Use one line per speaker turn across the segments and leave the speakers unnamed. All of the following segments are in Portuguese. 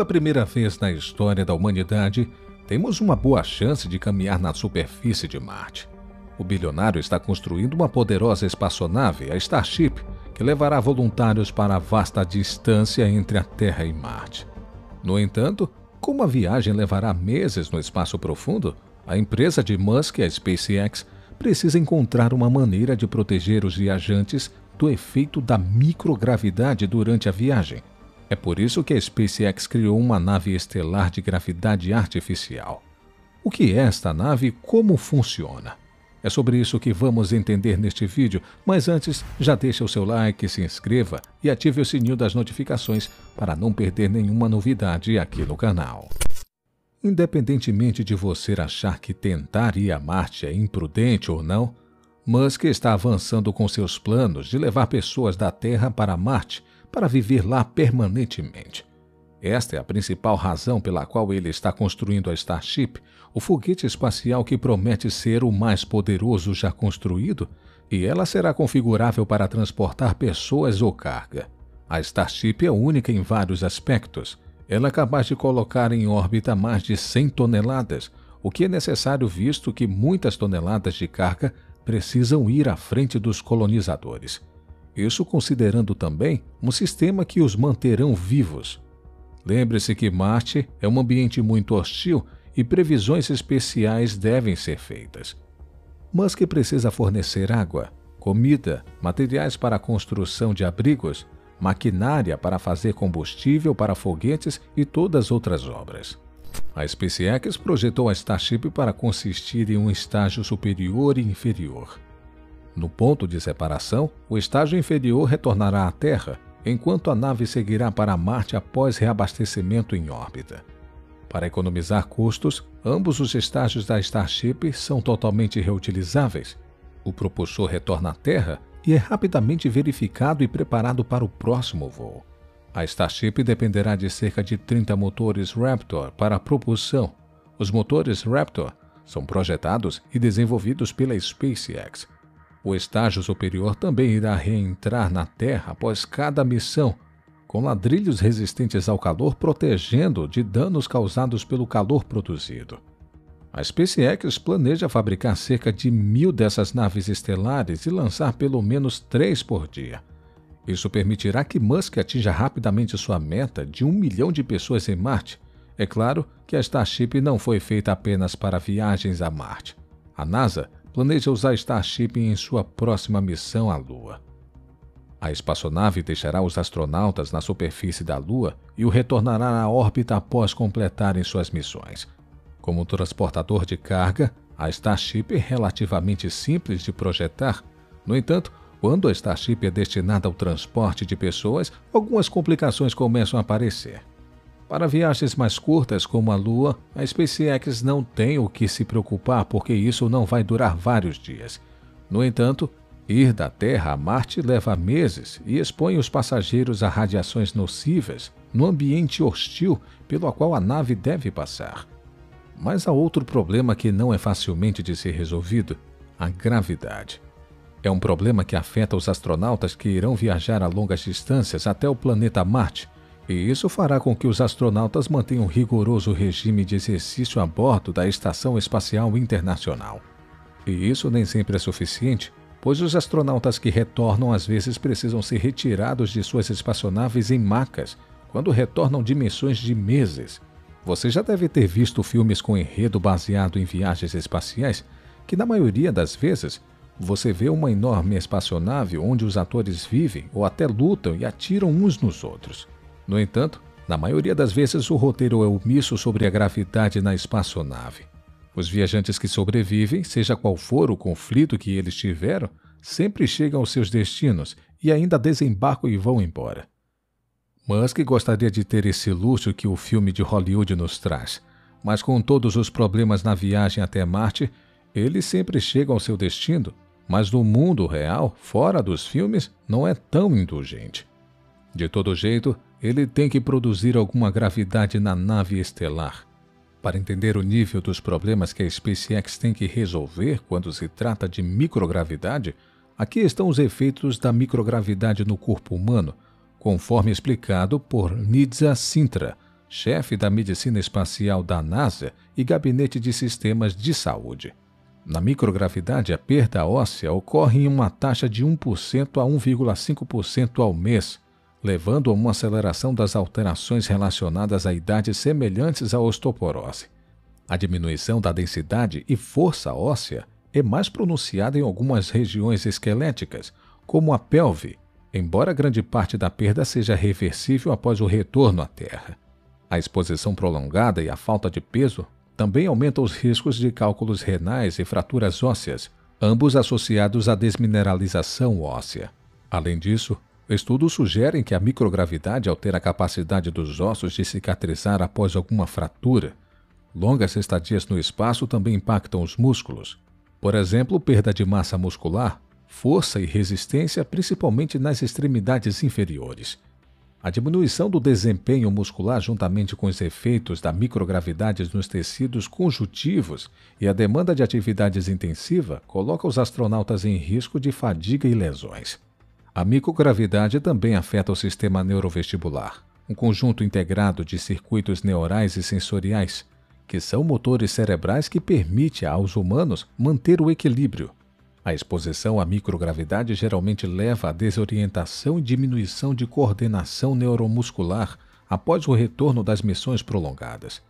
Pela primeira vez na história da humanidade, temos uma boa chance de caminhar na superfície de Marte. O bilionário está construindo uma poderosa espaçonave, a Starship, que levará voluntários para a vasta distância entre a Terra e Marte. No entanto, como a viagem levará meses no espaço profundo, a empresa de Musk, a SpaceX, precisa encontrar uma maneira de proteger os viajantes do efeito da microgravidade durante a viagem. É por isso que a SpaceX criou uma nave estelar de gravidade artificial. O que é esta nave e como funciona? É sobre isso que vamos entender neste vídeo, mas antes, já deixa o seu like, se inscreva e ative o sininho das notificações para não perder nenhuma novidade aqui no canal. Independentemente de você achar que tentar ir a Marte é imprudente ou não, Musk está avançando com seus planos de levar pessoas da Terra para Marte para viver lá permanentemente. Esta é a principal razão pela qual ele está construindo a Starship, o foguete espacial que promete ser o mais poderoso já construído, e ela será configurável para transportar pessoas ou carga. A Starship é única em vários aspectos. Ela é capaz de colocar em órbita mais de 100 toneladas, o que é necessário visto que muitas toneladas de carga precisam ir à frente dos colonizadores. Isso considerando também um sistema que os manterão vivos. Lembre-se que Marte é um ambiente muito hostil e previsões especiais devem ser feitas. Musk precisa fornecer água, comida, materiais para a construção de abrigos, maquinária para fazer combustível para foguetes e todas as outras obras. A SpaceX projetou a Starship para consistir em um estágio superior e inferior. No ponto de separação, o estágio inferior retornará à Terra, enquanto a nave seguirá para Marte após reabastecimento em órbita. Para economizar custos, ambos os estágios da Starship são totalmente reutilizáveis. O propulsor retorna à Terra e é rapidamente verificado e preparado para o próximo voo. A Starship dependerá de cerca de 30 motores Raptor para a propulsão. Os motores Raptor são projetados e desenvolvidos pela SpaceX. O estágio superior também irá reentrar na Terra após cada missão, com ladrilhos resistentes ao calor protegendo de danos causados pelo calor produzido. A SpaceX planeja fabricar cerca de 1.000 dessas naves estelares e lançar pelo menos 3 por dia. Isso permitirá que Musk atinja rapidamente sua meta de 1 milhão de pessoas em Marte. É claro que a Starship não foi feita apenas para viagens a Marte. A NASA planeja usar a Starship em sua próxima missão à Lua. A espaçonave deixará os astronautas na superfície da Lua e o retornará à órbita após completarem suas missões. Como transportador de carga, a Starship é relativamente simples de projetar. No entanto, quando a Starship é destinada ao transporte de pessoas, algumas complicações começam a aparecer. Para viagens mais curtas como a Lua, a SpaceX não tem o que se preocupar porque isso não vai durar vários dias. No entanto, ir da Terra a Marte leva meses e expõe os passageiros a radiações nocivas no ambiente hostil pelo qual a nave deve passar. Mas há outro problema que não é facilmente de ser resolvido: a gravidade. É um problema que afeta os astronautas que irão viajar a longas distâncias até o planeta Marte, e isso fará com que os astronautas mantenham um rigoroso regime de exercício a bordo da Estação Espacial Internacional. E isso nem sempre é suficiente, pois os astronautas que retornam às vezes precisam ser retirados de suas espaçonaves em macas, quando retornam de missões de meses. Você já deve ter visto filmes com enredo baseado em viagens espaciais, que na maioria das vezes você vê uma enorme espaçonave onde os atores vivem ou até lutam e atiram uns nos outros. No entanto, na maioria das vezes o roteiro é omisso sobre a gravidade na espaçonave. Os viajantes que sobrevivem, seja qual for o conflito que eles tiveram, sempre chegam aos seus destinos e ainda desembarcam e vão embora. Musk gostaria de ter esse luxo que o filme de Hollywood nos traz, mas com todos os problemas na viagem até Marte, ele sempre chega ao seu destino, mas no mundo real, fora dos filmes, não é tão indulgente. De todo jeito, ele tem que produzir alguma gravidade na nave estelar. Para entender o nível dos problemas que a SpaceX tem que resolver quando se trata de microgravidade, aqui estão os efeitos da microgravidade no corpo humano, conforme explicado por Nitya Sintra, chefe da medicina espacial da NASA e gabinete de sistemas de saúde. Na microgravidade, a perda óssea ocorre em uma taxa de 1% a 1,5% ao mês, levando a uma aceleração das alterações relacionadas a idades semelhantes à osteoporose. A diminuição da densidade e força óssea é mais pronunciada em algumas regiões esqueléticas, como a pelve, embora grande parte da perda seja reversível após o retorno à Terra. A exposição prolongada e a falta de peso também aumentam os riscos de cálculos renais e fraturas ósseas, ambos associados à desmineralização óssea. Além disso, estudos sugerem que a microgravidade altera a capacidade dos ossos de cicatrizar após alguma fratura. Longas estadias no espaço também impactam os músculos. Por exemplo, perda de massa muscular, força e resistência, principalmente nas extremidades inferiores. A diminuição do desempenho muscular juntamente com os efeitos da microgravidade nos tecidos conjuntivos e a demanda de atividades intensiva coloca os astronautas em risco de fadiga e lesões. A microgravidade também afeta o sistema neurovestibular, um conjunto integrado de circuitos neurais e sensoriais, que são motores cerebrais que permite aos humanos manter o equilíbrio. A exposição à microgravidade geralmente leva à desorientação e diminuição de coordenação neuromuscular após o retorno das missões prolongadas.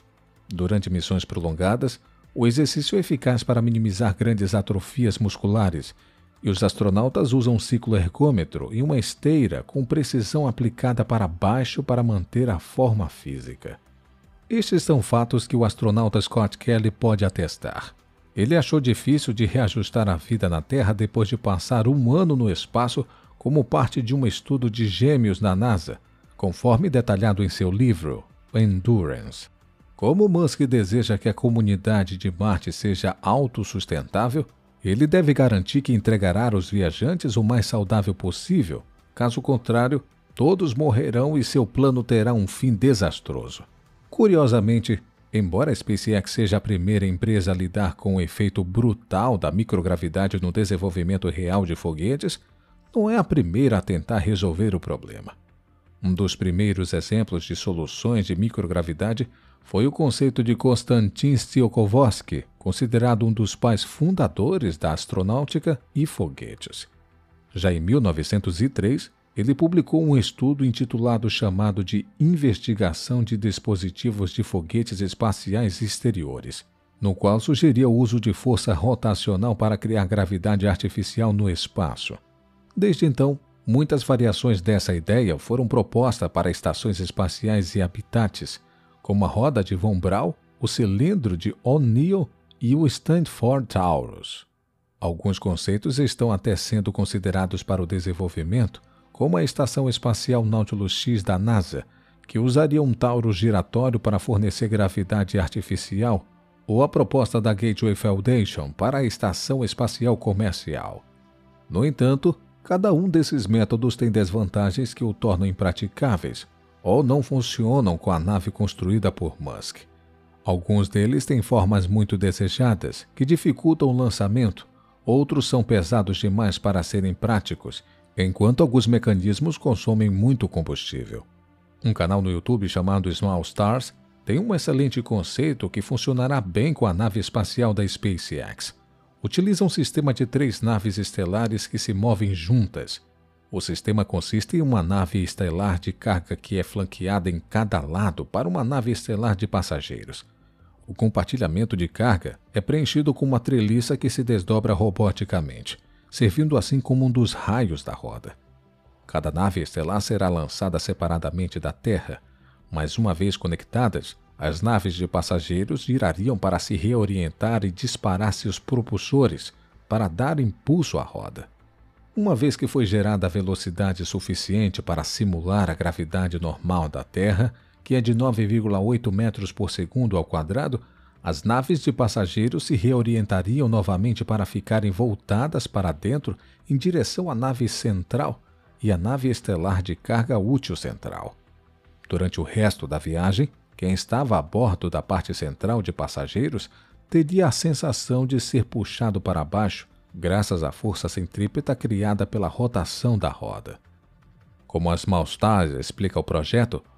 Durante missões prolongadas, o exercício é eficaz para minimizar grandes atrofias musculares, e os astronautas usam um cicloergômetro e uma esteira com precisão aplicada para baixo para manter a forma física. Estes são fatos que o astronauta Scott Kelly pode atestar. Ele achou difícil de reajustar a vida na Terra depois de passar 1 ano no espaço como parte de um estudo de gêmeos na NASA, conforme detalhado em seu livro, Endurance. Como Musk deseja que a comunidade de Marte seja autossustentável, ele deve garantir que entregará aos viajantes o mais saudável possível. Caso contrário, todos morrerão e seu plano terá um fim desastroso. Curiosamente, embora a SpaceX seja a primeira empresa a lidar com o efeito brutal da microgravidade no desenvolvimento real de foguetes, não é a primeira a tentar resolver o problema. Um dos primeiros exemplos de soluções de microgravidade foi o conceito de Konstantin Tsiolkovsky, considerado um dos pais fundadores da astronáutica e foguetes. Já em 1903, ele publicou um estudo intitulado chamado de Investigação de Dispositivos de Foguetes Espaciais Exteriores, no qual sugeria o uso de força rotacional para criar gravidade artificial no espaço. Desde então, muitas variações dessa ideia foram propostas para estações espaciais e habitats, como a roda de Von Braun, o cilindro de O'Neill e o Stanford Taurus. Alguns conceitos estão até sendo considerados para o desenvolvimento, como a Estação Espacial Nautilus X da NASA, que usaria um Taurus giratório para fornecer gravidade artificial, ou a proposta da Gateway Foundation para a Estação Espacial Comercial. No entanto, cada um desses métodos tem desvantagens que o tornam impraticáveis, ou não funcionam com a nave construída por Musk. Alguns deles têm formas muito desejadas, que dificultam o lançamento, outros são pesados demais para serem práticos, enquanto alguns mecanismos consomem muito combustível. Um canal no YouTube chamado Small Stars tem um excelente conceito que funcionará bem com a nave espacial da SpaceX. Utiliza um sistema de 3 naves estelares que se movem juntas. O sistema consiste em uma nave estelar de carga que é flanqueada em cada lado para uma nave estelar de passageiros. O compartilhamento de carga é preenchido com uma treliça que se desdobra roboticamente, servindo assim como um dos raios da roda. Cada nave estelar será lançada separadamente da Terra, mas uma vez conectadas, as naves de passageiros girariam para se reorientar e disparar seus propulsores para dar impulso à roda. Uma vez que foi gerada a velocidade suficiente para simular a gravidade normal da Terra, que é de 9,8 metros por segundo ao quadrado, as naves de passageiros se reorientariam novamente para ficarem voltadas para dentro em direção à nave central e à nave estelar de carga útil central. Durante o resto da viagem, quem estava a bordo da parte central de passageiros teria a sensação de ser puxado para baixo, graças à força centrípeta criada pela rotação da roda. Como a Small Stars explica o projeto,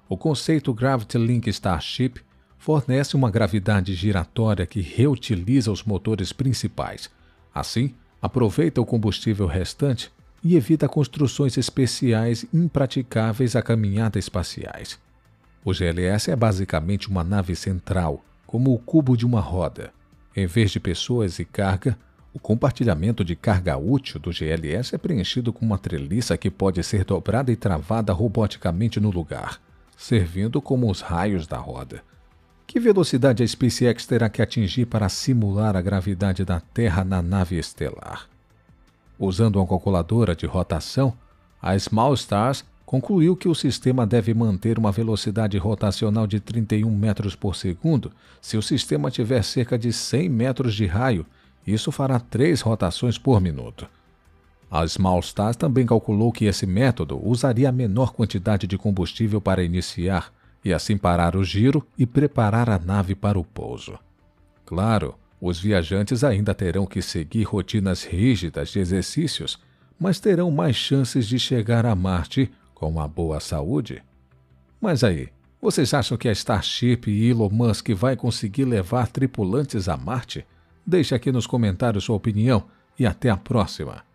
O conceito Gravity Link Starship fornece uma gravidade giratória que reutiliza os motores principais. Assim, aproveita o combustível restante e evita construções especiais impraticáveis a caminhadas espaciais. O GLS é basicamente uma nave central, como o cubo de uma roda. Em vez de pessoas e carga, o compartilhamento de carga útil do GLS é preenchido com uma treliça que pode ser dobrada e travada roboticamente no lugar, servindo como os raios da roda. Que velocidade a SpaceX terá que atingir para simular a gravidade da Terra na nave estelar? Usando uma calculadora de rotação, a Small Stars concluiu que o sistema deve manter uma velocidade rotacional de 31 metros por segundo se o sistema tiver cerca de 100 metros de raio. Isso fará 3 rotações por minuto. A Small Stars também calculou que esse método usaria a menor quantidade de combustível para iniciar e assim parar o giro e preparar a nave para o pouso. Claro, os viajantes ainda terão que seguir rotinas rígidas de exercícios, mas terão mais chances de chegar a Marte com uma boa saúde. Mas aí, vocês acham que a Starship e Elon Musk vai conseguir levar tripulantes a Marte? Deixe aqui nos comentários sua opinião e até a próxima.